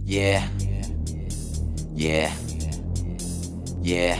Yeah, yeah, yeah.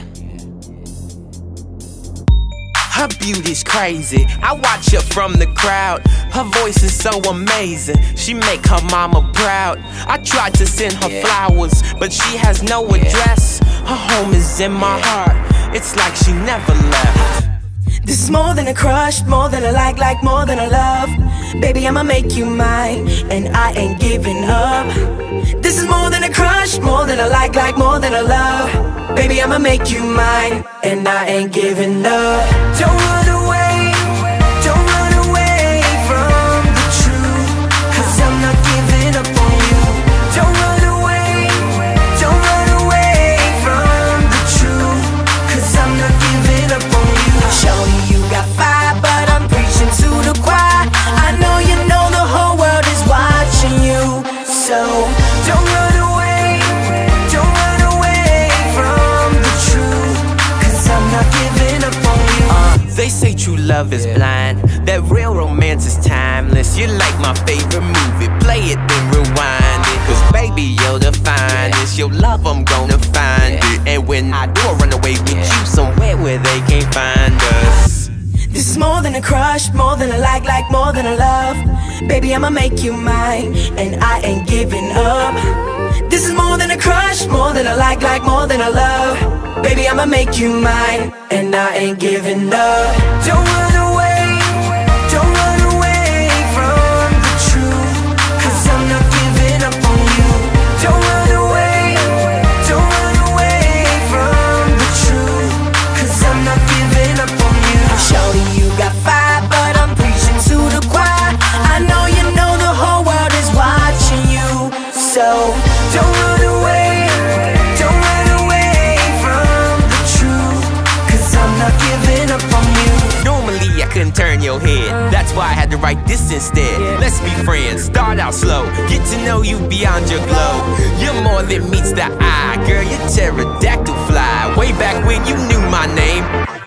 Her beauty's crazy, I watch her from the crowd. Her voice is so amazing, she make her mama proud. I tried to send her flowers, but she has no address. Her home is in my heart, it's like she never left. This is more than a crush, more than a like more than a love. Baby, I'ma make you mine, and I ain't giving up. This is more than a crush, more than a like more than a love. Baby, I'ma make you mine, and I ain't giving up. Don't run away, don't run away from the truth, 'cause I'm not giving up on you. Don't run away, don't run away from the truth, 'cause I'm not giving up on you. Shorty, you got fire, but I'm preaching to the choir. I know you know the whole world is watching you, so don't run away, don't run away from the truth, 'cause I'm not giving up on you. They say true love is blind, that real romance is timeless. You're like my favorite movie, play it then rewind it, 'cause baby you're the finest. Your love I'm gonna find it, and when I do I run away with you somewhere where they can't find us. This is more than a crush, more than a like more than a love. Baby, I'ma make you mine, and I ain't giving up. This is more than a crush, more than a like more than a love. Baby, I'ma make you mine, and I ain't giving up. Don't run away, don't run away from the truth, 'cause I'm not giving up on you. Don't run away, don't run away from the truth, 'cause I'm not giving up on you. Shorty, you got fire, but I'm preaching to the choir. I know you know the whole world is watching you, so don't run away, don't run away from the truth, 'cause I'm not giving up on you. Normally I couldn't turn your head, that's why I had to write this instead. Let's be friends, start out slow, get to know you beyond your glow. You're more than meets the eye, girl, you're pterodactyl fly. Way back when you knew my name.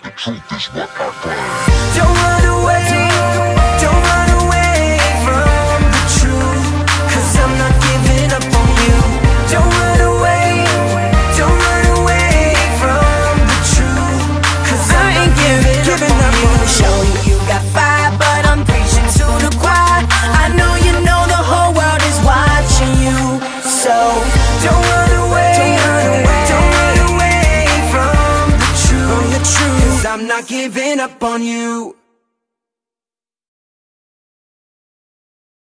Don't run away, don't run away from the truth, 'cause I'm not giving up on you. Don't run away, don't run away from the truth, 'cause I ain't giving up on you. Shorty, you got fire, but I'm preaching to the choir. I know you know the whole world is watching you, so don't run away, don't run away from the truth, 'cause I'm not giving up on you.